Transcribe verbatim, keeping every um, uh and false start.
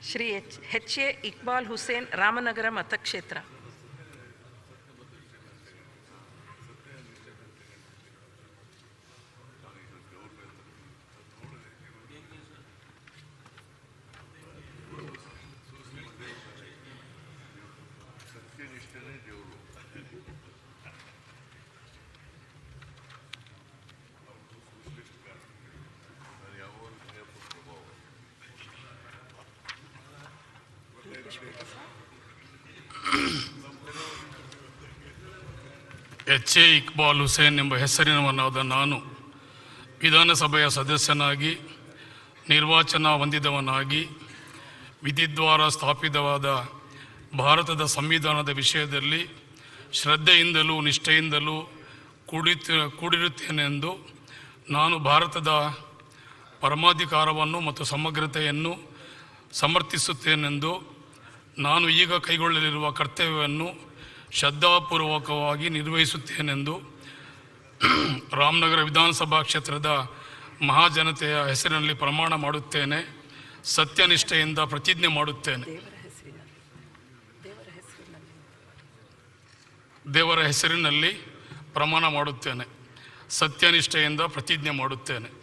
Shri H H A Iqbal Hussain, Ramanagara ಮತಕ್ಷೇತ್ರ. H A Iqbal Hussain ಎಂಬ ಹೆಸರಿನವನಾದ ನಾನು ವಿಧಾನಸಭೆಯ ಸದಸ್ಯನಾಗಿ ನಿರ್ವಾಚನ ಹೊಂದಿದವನಾಗಿ ವಿಧಿದ್ವಾರ ಸ್ಥಾಪಿತವಾದ ಭಾರತದ ಸಂವಿಧಾನದ ವಿಷಯದಲ್ಲಿ ಶ್ರದ್ಧೆಯಿಂದಲೂ ನಿಷ್ಠೆಯಿಂದಲೂ ಕೂಡಿತ ಕೂಡಿರುತ್ತೇನೆಂದು ನಾನು ಭಾರತದ ಪರಮಾಧಿಕಾರವನ್ನು ಮತ್ತು ಸಮಗ್ರತೆಯನ್ನು ಸಮರ್ಥಿಸುತ್ತೇನೆಂದು ನಾನು ಈಗ ಕೈಗೊಳ್ಳಲಿರುವ ಕರ್ತವ್ಯವನ್ನು ಶ್ರದ್ಧಾಪೂರ್ವಕವಾಗಿ ನಿರ್ವಹಿಸುತ್ತೇನೆಂದು ರಾಮನಗರ ವಿಧಾನಸಭಾ ಕ್ಷೇತ್ರದ ಮಹಾಜನತೆಯ ಹೆಸರಿನಲ್ಲಿ ಪ್ರಮಾಣ ಮಾಡುತ್ತೇನೆ. ಸತ್ಯನಿಷ್ಠೆಯಿಂದ ಪ್ರತಿಜ್ಞೆ ಮಾಡುತ್ತೇನೆ. ದೇವರ ಹೆಸರಿನಲ್ಲಿ ಪ್ರಮಾಣ ಮಾಡುತ್ತೇನೆ. ಸತ್ಯನಿಷ್ಠೆಯಿಂದ ಪ್ರತಿಜ್ಞೆ ಮಾಡುತ್ತೇನೆ.